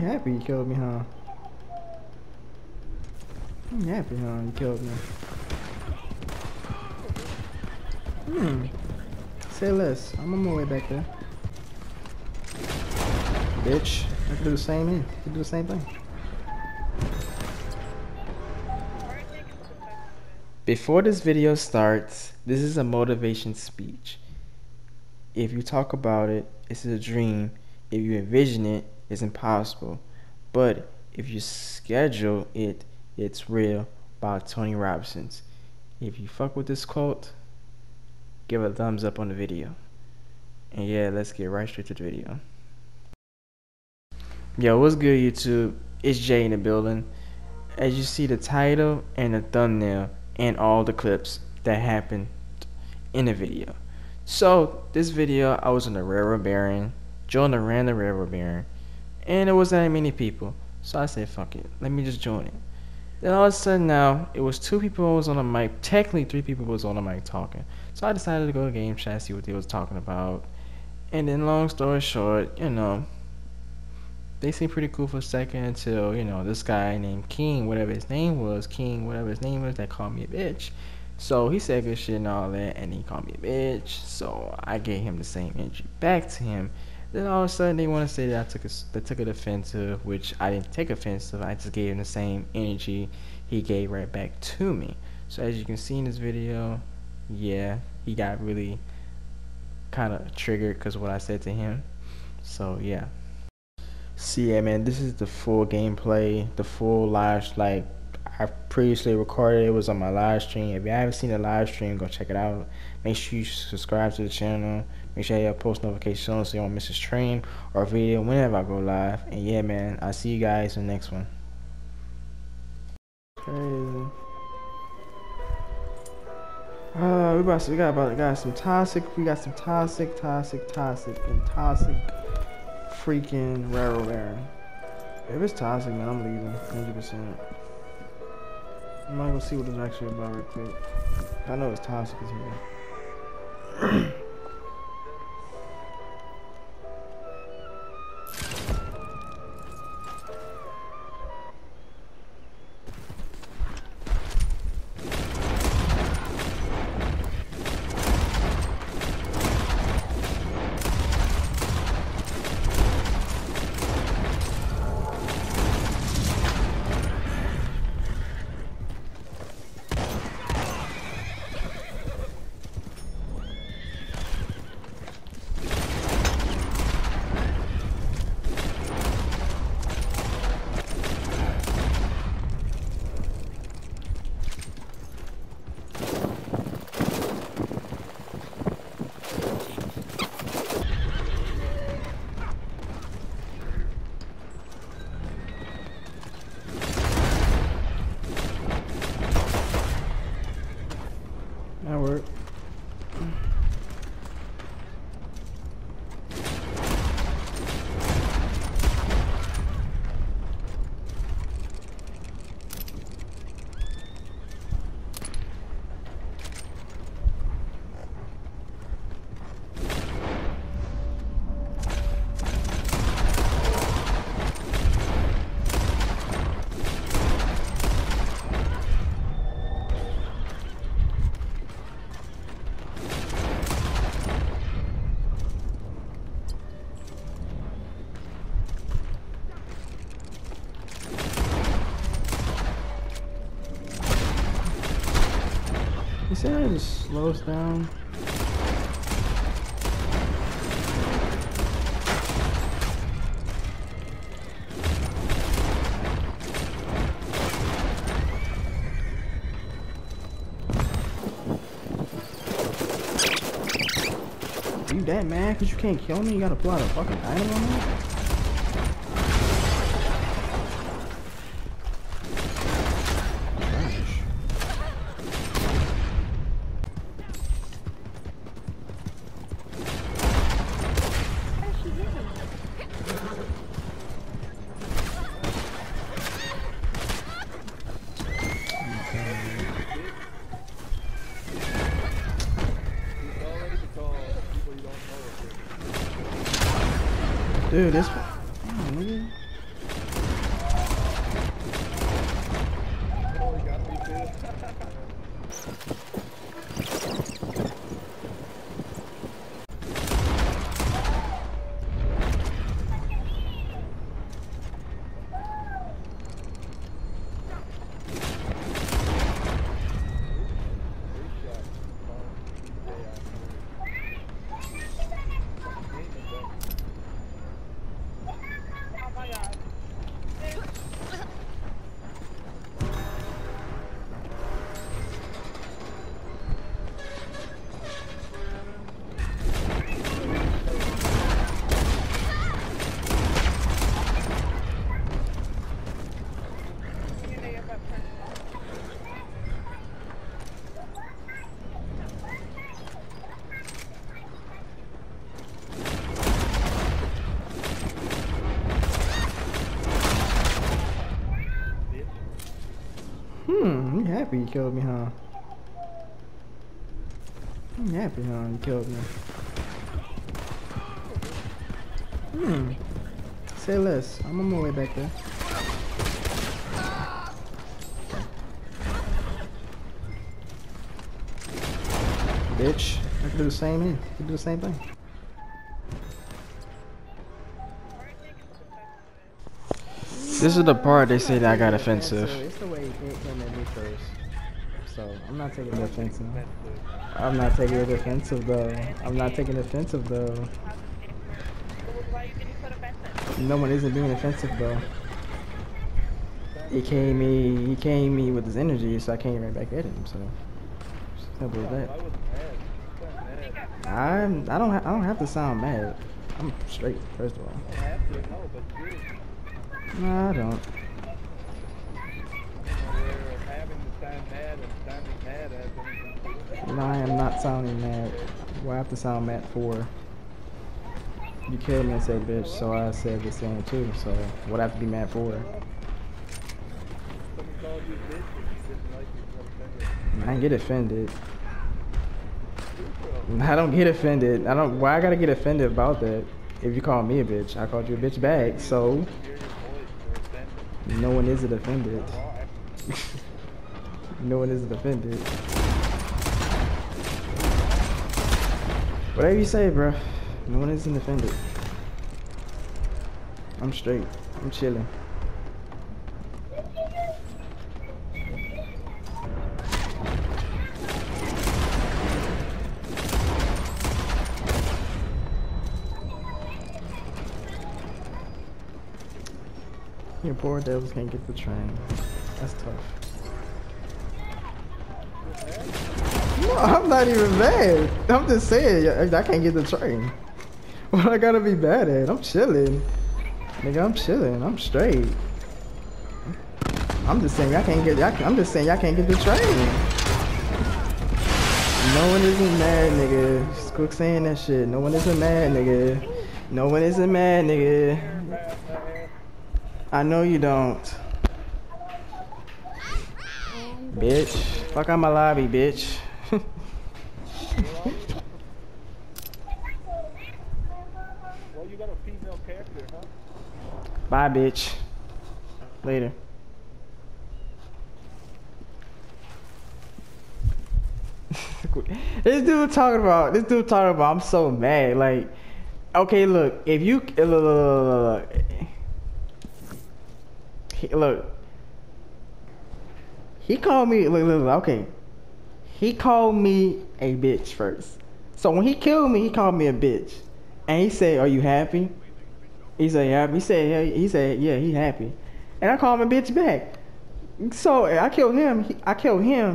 happy you killed me, huh? I'm happy, huh? You killed me. Say less. I'm on my way back there. Bitch. I can do the same here. I can do the same thing. Before this video starts, this is a motivation speech. If you talk about it, it's a dream. If you envision it, it's impossible. But if you schedule it, it's real. By Tony Robinson. If you fuck with this quote, give a thumbs up on the video. And yeah, let's get right straight to the video. Yo, what's good, YouTube? It's Jay in the building. As you see the title and the thumbnail and all the clips that happened in the video. So this video, I was on the Railroad Baron, joined the random Railroad Baron, and there wasn't that many people. So I said, fuck it, let me just join it. Then all of a sudden now, it was 2 people who was on the mic, technically 3 people was on the mic talking. So I decided to go to game chat, see what they was talking about. And then long story short, you know, they seemed pretty cool for a second until, you know, this guy named King, whatever his name was, that called me a bitch. So he said good shit and all that, and he called me a bitch. So I gave him the same energy back to him. Then all of a sudden they want to say that they took it offensive, which I didn't take offensive. I just gave him the same energy he gave right back to me. So as you can see in this video, yeah, he got really kind of triggered because of what I said to him. So yeah. See, yeah, man, this is the full gameplay, the full live, like I previously recorded. It was on my live stream. If you haven't seen the live stream, go check it out. Make sure you subscribe to the channel. Make sure you have post notifications on so you don't miss a stream or video whenever I go live. And yeah, man, I'll see you guys in the next one. Crazy. We got some toxic freaking Railroad Baron. If it's toxic, man, I'm leaving 100%. I'm not gonna see what it's actually about real quick. I know it's toxic as hell. That worked. You see how it just slows down? You that mad cause you can't kill me? You gotta pull out a fucking dynamo on me? Dude, this. Damn, nigga. happy you killed me, huh? I'm happy, huh? You killed me. Say less. I'm on my way back there. Bitch. I can do the same here. I can do the same thing. This is the part they say that I got offensive. It's the way he came at me first. So I'm not taking it offensive. I'm not taking it offensive though. I'm not taking it offensive though. No one isn't being offensive though. He came me with his energy, so I came right back at him. So simple as that. I don't have to sound mad. I'm straight, first of all. No, I don't. No, I am not sounding mad. What I have to sound mad for? You killed me and said bitch, so I said the same too. So what I have to be mad for? I don't get offended. I don't get offended. Why I gotta get offended about that? If you call me a bitch, I called you a bitch back. So no one isn't offended. No one isn't offended. Whatever you say, bro. No one isn't offended. I'm straight. I'm chilling. Your poor devils can't get the train. That's tough. No, I'm not even mad. I'm just saying, I can't get the train. What I gotta be bad at? I'm chilling. Nigga, I'm chilling. I'm straight. I'm just saying, I'm just saying, y'all can't get the train. No one isn't mad, nigga. Just quit saying that shit. No one isn't mad, nigga. No one isn't mad, nigga. I know you don't. Bitch. Fuck out my lobby, bitch. Well, you got a female character, huh? Bye, bitch. Later. This dude talking about, I'm so mad. Like, okay, look, if you, look, he called me, okay. He called me a bitch first. So when he killed me, he called me a bitch. And he said, are you happy? He said, yeah. He said, yeah, he happy. And I called him a bitch back. So I killed him.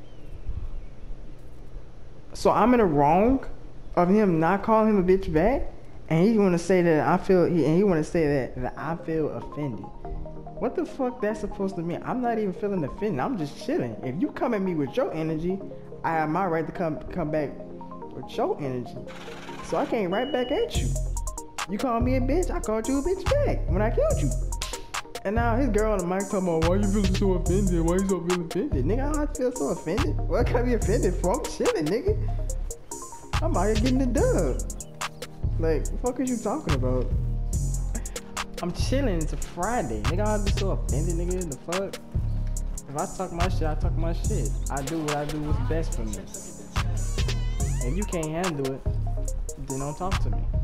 So I'm in the wrong of him not calling him a bitch back? And he want to say that he want to say that I feel offended. What the fuck that's supposed to mean? I'm not even feeling offended. I'm just chilling. If you come at me with your energy, I have my right to come back with your energy. So I came right back at you. You called me a bitch, I called you a bitch back when I killed you. And now his girl on the mic talking about, why you feeling so offended? Why you so feeling offended? Nigga, I don't feel so offended. What can I be offended for? I'm chilling, nigga. I'm out here getting the dub. Like, what the fuck is you talking about? I'm chilling. It's a Friday. Nigga, I'll be so offended, nigga. The fuck? If I talk my shit, I talk my shit. I do what I do what's best for me. If you can't handle it, then don't talk to me.